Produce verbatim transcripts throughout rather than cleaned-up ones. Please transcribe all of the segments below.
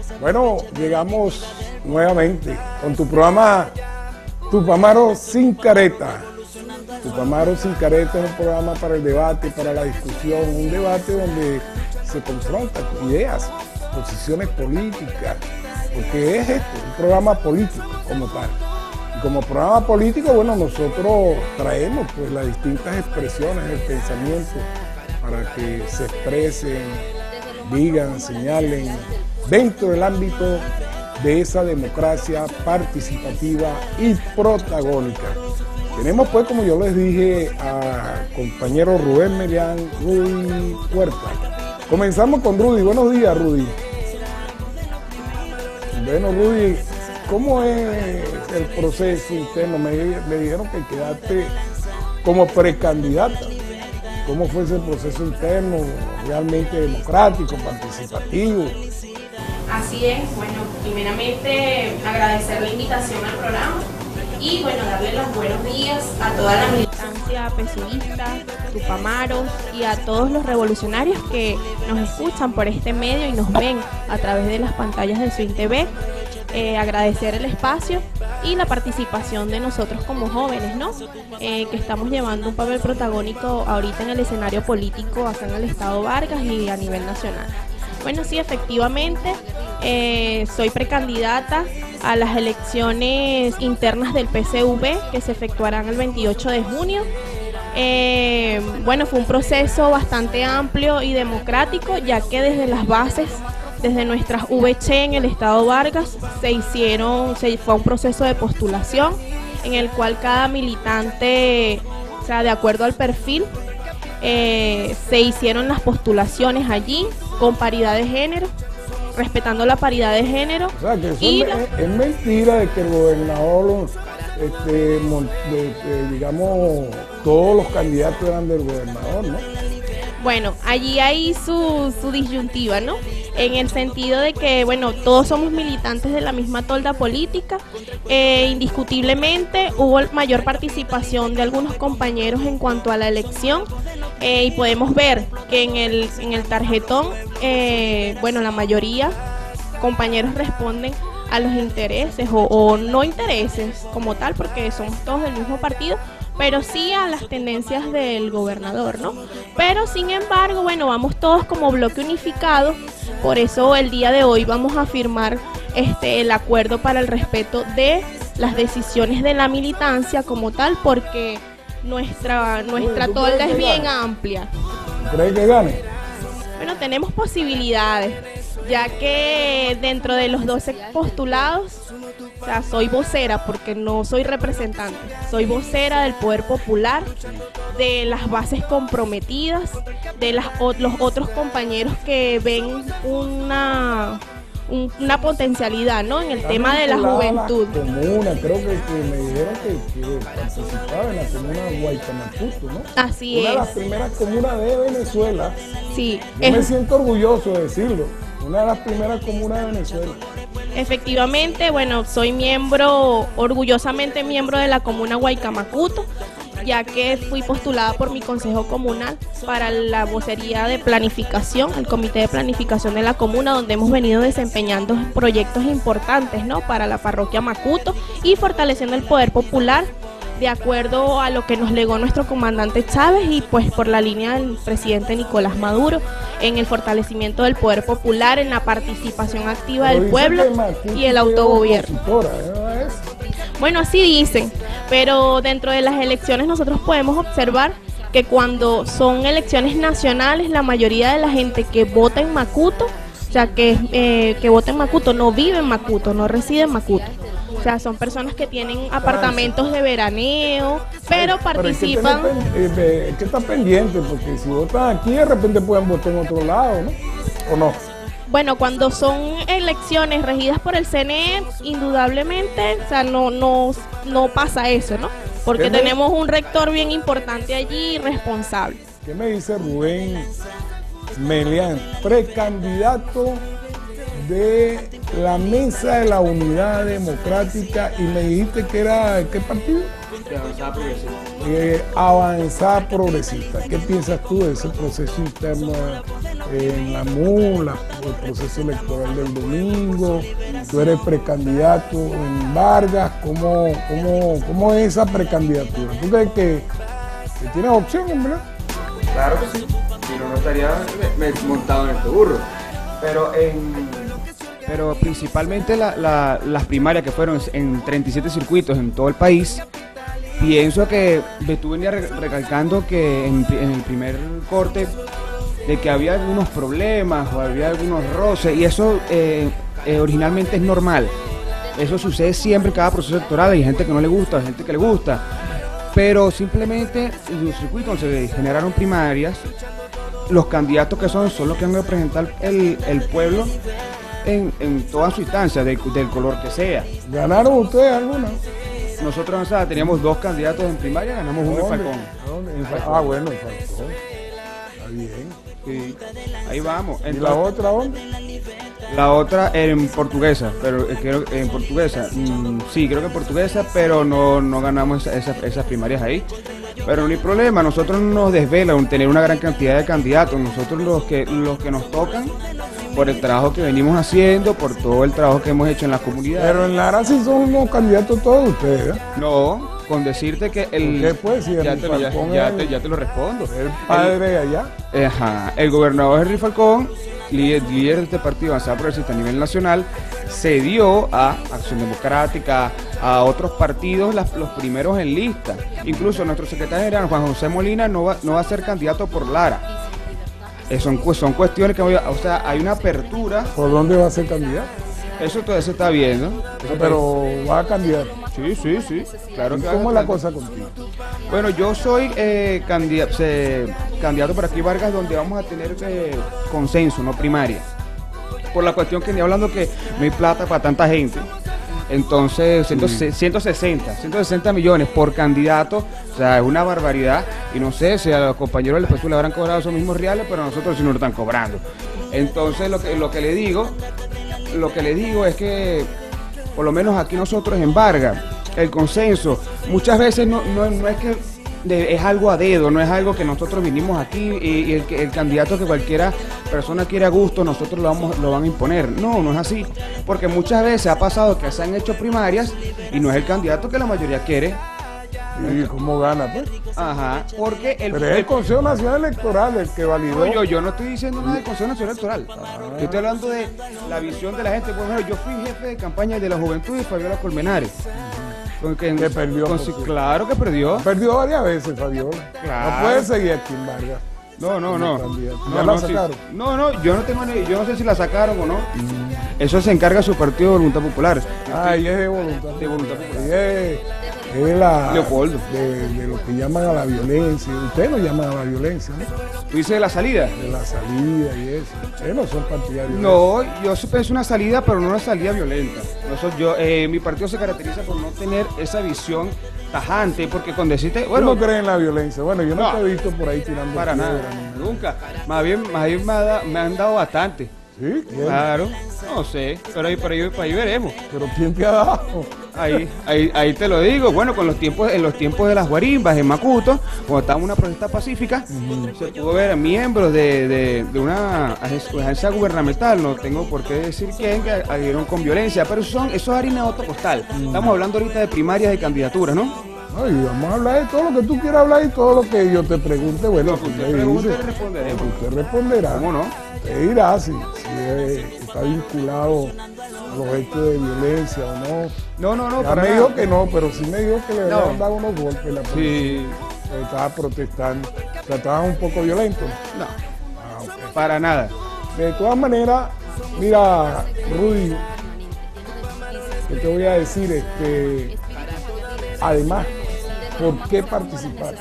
Bueno, llegamos nuevamente con tu programa Tupamaro sin careta. Tupamaro sin careta es un programa para el debate, para la discusión, un debate donde se confrontan ideas, posiciones políticas, porque es esto, un programa político como tal. Y como programa político, bueno, nosotros traemos pues las distintas expresiones del pensamiento para que se expresen, digan, señalen, dentro del ámbito de esa democracia participativa y protagónica. Tenemos pues, como yo les dije, a compañero Rubén Melián, Rudy Huerta. Comenzamos con Rudy. Buenos días, Rudy. Bueno, Rudy, ¿cómo es el proceso interno? Me, me dijeron que quedaste como precandidata. ¿Cómo fue ese proceso interno? ¿Realmente democrático, participativo? Así es, bueno, primeramente agradecer la invitación al programa y bueno, darle los buenos días a toda la militancia pesimista, tupamaros y a todos los revolucionarios que nos escuchan por este medio y nos ven a través de las pantallas de Swing T V. Eh, agradecer el espacio y la participación de nosotros como jóvenes, ¿no? Eh, que estamos llevando un papel protagónico ahorita en el escenario político acá en el estado Vargas y a nivel nacional. Bueno, sí, efectivamente, eh, soy precandidata a las elecciones internas del P C V que se efectuarán el veintiocho de junio. Eh, bueno, fue un proceso bastante amplio y democrático, ya que desde las bases, desde nuestras V C en el estado Vargas, se hicieron, se fue un proceso de postulación en el cual cada militante, o sea, de acuerdo al perfil, eh, se hicieron las postulaciones allí con paridad de género, respetando la paridad de género. O sea, que eso es, la... es mentira de que el gobernador, este, de, de, digamos, todos los candidatos eran del gobernador, ¿no? Bueno, allí hay su, su disyuntiva, ¿no? En el sentido de que, bueno, todos somos militantes de la misma tolda política. Eh, indiscutiblemente hubo mayor participación de algunos compañeros en cuanto a la elección. Eh, y podemos ver que en el, en el tarjetón, eh, bueno, la mayoría compañeros responden a los intereses o, o no intereses como tal, porque somos todos del mismo partido, pero sí a las tendencias del gobernador, ¿no? Pero sin embargo, bueno, vamos todos como bloque unificado, por eso el día de hoy vamos a firmar este, el acuerdo para el respeto de las decisiones de la militancia como tal, porque nuestra, nuestra tolda es bien amplia. ¿Crees que gane? Bueno, tenemos posibilidades, ya que dentro de los doce postulados, o sea, soy vocera porque no soy representante, soy vocera del Poder Popular, de las bases comprometidas, de las, los otros compañeros que ven una, un, una potencialidad, ¿no? En el tema de la juventud. La comuna, creo que, que me dijeron que, que participaba en la comuna de Guaycamacuto, ¿no? Así es. Una de las primeras comunas de Venezuela. Sí. Yo es... me siento orgulloso de decirlo. Una de las primeras comunas de Venezuela. Efectivamente, bueno, soy miembro, orgullosamente miembro de la comuna Guaycamacuto, ya que fui postulada por mi consejo comunal para la vocería de planificación, el comité de planificación de la comuna, donde hemos venido desempeñando proyectos importantes, ¿no? Para la parroquia Macuto y fortaleciendo el poder popular de acuerdo a lo que nos legó nuestro comandante Chávez y pues por la línea del presidente Nicolás Maduro en el fortalecimiento del poder popular, en la participación activa del pueblo y el autogobierno. Bueno, así dicen, pero dentro de las elecciones nosotros podemos observar que cuando son elecciones nacionales, la mayoría de la gente que vota en Macuto, o sea, que, eh, que vota en Macuto no vive en Macuto, no reside en Macuto. O sea, son personas que tienen apartamentos de veraneo, pero participan... Pero es que, es que está pendiente, porque si votan aquí, de repente pueden votar en otro lado, ¿no? ¿O no? Bueno, cuando son elecciones regidas por el C N E, indudablemente, o sea, no, no, no pasa eso, ¿no? Porque tenemos un rector bien importante allí, responsable. ¿Qué me dice Rubén Melián, precandidato de la Mesa de la Unidad Democrática, y me dijiste que era, ¿qué partido? Avanzada Progresista. Eh, Avanzada Progresista. ¿Qué piensas tú de ese proceso interno en la M U, la, el proceso electoral del domingo, tú eres precandidato en Vargas, ¿cómo, cómo, cómo es esa precandidatura? ¿Tú crees que, que tienes opción, verdad? Claro que sí, si no, no estaría me, me montado en este burro, pero en... Pero principalmente la, la, las primarias que fueron en treinta y siete circuitos en todo el país, pienso que tú venías recalcando que en, en el primer corte de que había algunos problemas o había algunos roces, y eso eh, eh, originalmente es normal. Eso sucede siempre en cada proceso electoral, hay gente que no le gusta, hay gente que le gusta, pero simplemente en los circuitos donde se generaron primarias, los candidatos que son son los que van a representar el, el pueblo en, en toda su instancia, de, del color que sea. ¿Ganaron ustedes alguna? Nosotros, o sea, teníamos dos candidatos en primaria, ganamos uno en Falcón. En Falcón. Ah, bueno, en Falcón. Está bien. Sí, ahí vamos. Entonces, ¿y la otra dónde? La otra en Portuguesa, pero eh, creo en Portuguesa, mm, sí, creo que en Portuguesa, pero no, no ganamos esa, esa, esas primarias ahí. Pero no hay problema, nosotros nos desvela tener una gran cantidad de candidatos, nosotros los que, los que nos tocan, por el trabajo que venimos haciendo, por todo el trabajo que hemos hecho en las comunidades. Pero en Lara sí son unos candidatos todos ustedes, ¿eh? No, con decirte que el... ¿Qué pues? Si ya, te lo, ya, ya, te, ya te lo respondo. El padre de allá. Ajá, el gobernador Henry Falcón, líder, líder de este partido Avanzada Progresista a nivel nacional, cedió a Acción Democrática, a otros partidos las, los primeros en lista. Incluso nuestro secretario general, Juan José Molina, no va, no va a ser candidato por Lara. Eh, son, son cuestiones que, o sea, hay una apertura. ¿Por dónde va a ser candidato? Eso todavía se está viendo. Eso pero va a cambiar. Sí, sí, sí. Claro que ¿Cómo es la cosa contigo? Bueno, yo soy eh, candidato, eh, candidato para aquí Vargas, donde vamos a tener eh, consenso, no primaria. Por la cuestión que ni hablando que no hay plata para tanta gente. Entonces, sí. ciento sesenta millones por candidato, o sea, es una barbaridad. Y no sé si a los compañeros del P S U le habrán cobrado esos mismos reales, pero a nosotros sí nos lo están cobrando. Entonces, lo que, lo que le digo, lo que le digo es que, por lo menos aquí nosotros en Vargas, el consenso, muchas veces no, no, no es que de, es algo a dedo, no es algo que nosotros vinimos aquí y, y el, el candidato que cualquiera persona quiera a gusto, nosotros lo, vamos, lo van a imponer. No, no es así, porque muchas veces ha pasado que se han hecho primarias y no es el candidato que la mayoría quiere. ¿Y cómo gana, pues? Ajá, porque el... Pero es el Consejo Nacional Electoral el que validó. No, yo, yo no estoy diciendo nada del Consejo Nacional Electoral. Ah. Yo estoy hablando de la visión de la gente. Bueno, yo fui jefe de campaña de la Juventud de Fabiola Colmenares. Con que, que perdió. Con, claro que perdió. Perdió varias veces, Fabiola. Claro. No puede seguir aquí en Vargas. No, no, no. ¿Ya no, la no, sacaron? Sí. No, no, yo no tengo ni, yo no sé si la sacaron o no. Mm. Eso se encarga su partido de Voluntad Popular. Ah, ella es de Voluntad. De Voluntad Popular. Ella es, es la Leopoldo. De, de lo que llaman a la violencia. Ustedes lo llaman a la violencia, ¿no? ¿Tú dices de la salida? De la salida y eso. Ustedes no son partidarios. No, yo sí pensé una salida, pero no una salida violenta. Eso, yo, eh, mi partido se caracteriza por no tener esa visión tajante, porque con decirte, bueno, ¿tú no crees en la violencia? Bueno, yo no, no te he visto por ahí tirando para piedra, nada, ni nunca. Más bien, más bien me, ha da, me han dado bastante. ¿Sí? ¿Quién? Claro, no sé, pero ahí, pero ahí, pero ahí veremos. ¿Pero quién te ha dado? Ahí, ahí, ahí te lo digo. Bueno, con los tiempos, en los tiempos de las guarimbas en Macuto, cuando estaba en una protesta pacífica, uh-huh. se pudo ver a miembros de, de, de una agencia gubernamental, no tengo por qué decir quién, que agredieron con violencia, pero son, eso es harina de otro costal. Uh-huh. Estamos hablando ahorita de primarias de candidaturas, ¿no? Ay, vamos a hablar de todo lo que tú quieras hablar y todo lo que yo te pregunte. Bueno, que usted pregunte, responderemos. Usted responderá. ¿Cómo no? Usted dirá si, si es, está vinculado a los hechos de violencia o no. No, no, no. Ya me dijo que no, pero sí me dijo que le no. habían dado unos golpes. La sí. Estaba protestando. O sea, estaba un poco violento. No. Ah, okay. Para nada. De todas maneras, mira, Rudy, ¿qué te voy a decir? Este, además, ¿por qué participar?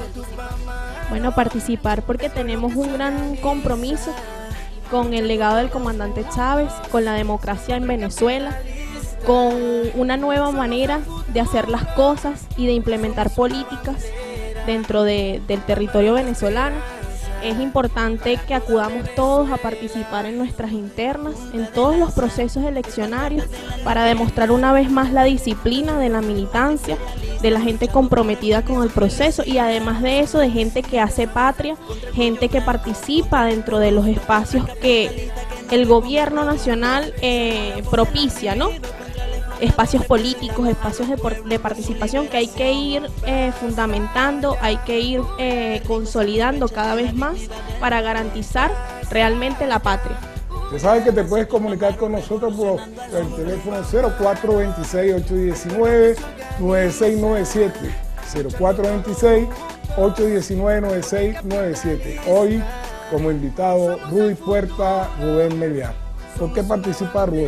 Bueno, participar porque tenemos un gran compromiso con el legado del comandante Chávez, con la democracia en Venezuela, con una nueva manera de hacer las cosas y de implementar políticas dentro de, del territorio venezolano. Es importante que acudamos todos a participar en nuestras internas, en todos los procesos eleccionarios, para demostrar una vez más la disciplina de la militancia de la gente comprometida con el proceso y además de eso de gente que hace patria, gente que participa dentro de los espacios que el gobierno nacional eh, propicia, ¿no? Espacios políticos, espacios de, por, de participación que hay que ir eh, fundamentando, hay que ir eh, consolidando cada vez más para garantizar realmente la patria. Usted sabe que te puedes comunicar con nosotros por el teléfono cero cuatro dos seis, ocho uno nueve, nueve seis nueve siete, cero cuatro dos seis, ocho uno nueve, nueve seis nueve siete. Hoy, como invitado, Rudy Puerta, Rubén Melián. ¿Por qué participar, Rubén?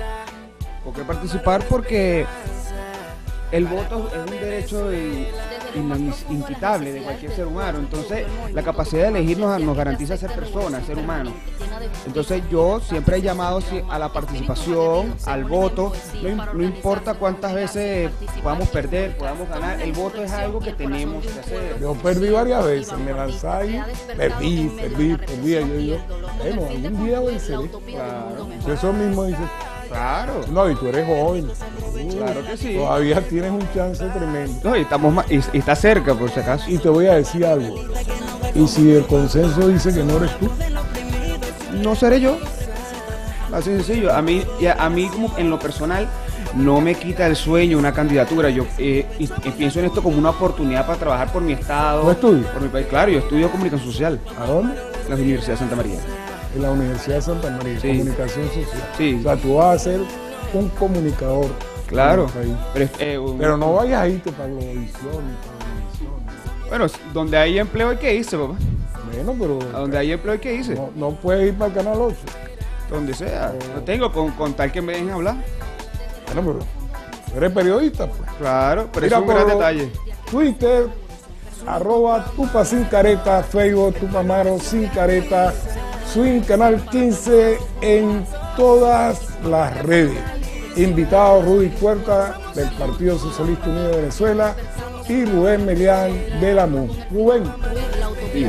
¿Por qué participar? Porque el voto es un derecho in, in, inquitable de cualquier ser humano. Entonces, la capacidad de elegir nos, nos garantiza ser personas, ser humanos. Entonces, yo siempre he llamado a la participación, al voto. No, no importa cuántas veces podamos perder, podamos ganar, el voto es algo que tenemos que hacer. Yo perdí varias veces, me lanzáis, perdí, perdí, perdí. Yo digo, bueno, algún día venceré. Claro. Eso mismo dice. Claro. No, y tú eres joven. Claro que sí. Todavía tienes un chance tremendo. No, y, estamos más, y, y está cerca, por si acaso. Y te voy a decir algo. ¿Y si el consenso dice que no eres tú? No seré yo. Así sencillo. A mí, a mí como en lo personal, no me quita el sueño una candidatura. Yo eh, y, y pienso en esto como una oportunidad para trabajar por mi estado. ¿No estudias? Por mi país. Claro, yo estudio comunicación social. ¿A dónde? En la Universidad de Santa María. En la Universidad de Santa María, sí. Comunicación social. Sí. O sea, tú vas a ser un comunicador. Claro. Pero, eh, un, pero no vayas a irte para Globovisión ni para Globovisión. Bueno, donde hay empleo hay que irse, papá. Bueno, pero... A donde hay empleo hay que irse. No, no puedes ir para el Canal ocho. Donde sea. Oh. Lo tengo con, con tal que me dejen hablar. Bueno, pero eres periodista, pues. Claro, pero Mira, es un gran detalle. Twitter, arroba Tupa Sin Careta, Facebook Tupamaro Sin Careta, Swing Canal quince en todas las redes. Invitado Rudy Puerta del Partido Socialista Unido de Venezuela y Rubén Melián de la M U. Rubén, Sí.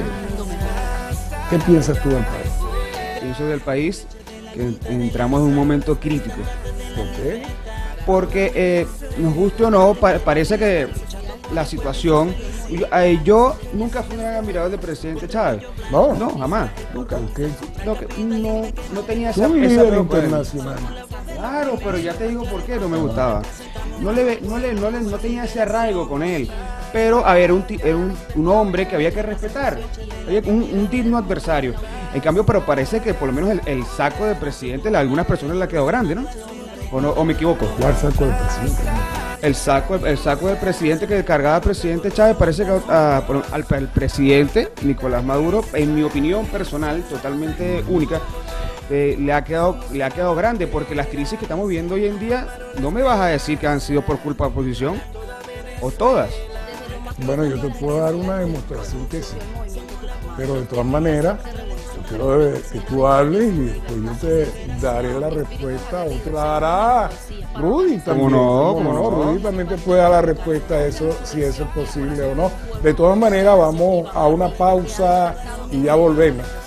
¿qué piensas tú del país? Pienso del país que entramos en un momento crítico. ¿Por qué? Porque eh, nos guste o no, pa parece que la situación... Yo, eh, yo nunca fui un gran admirador del presidente Chávez. No. No, jamás. Nunca. ¿Por qué? No, que, no, no tenía Tú esa, un esa líder preocupación. internacional. Claro, pero ya te digo por qué no me gustaba. No le, no le, no le, no tenía ese arraigo con él. Pero, a ver, un, era un, un hombre que había que respetar. Había un, un digno adversario. En cambio, pero parece que por lo menos el, el saco de presidente a algunas personas le ha quedado grande, ¿no? ¿O, no, o me equivoco? ¿Cuál saco de presidente? El saco, el saco del presidente que cargaba el presidente Chávez parece que uh, al, al presidente Nicolás Maduro, en mi opinión personal, totalmente única, eh, le ha quedado le ha quedado grande, porque las crisis que estamos viendo hoy en día, no me vas a decir que han sido por culpa de la oposición, o todas. Bueno, yo te puedo dar una demostración que sí, pero de todas maneras, yo quiero que tú hables y después yo te daré la respuesta, o te la dará Rudy también. ¿Cómo no? ¿Cómo ¿Cómo no? no? Rudy también te puede dar la respuesta a eso, si eso es posible o no. De todas maneras, vamos a una pausa y ya volvemos.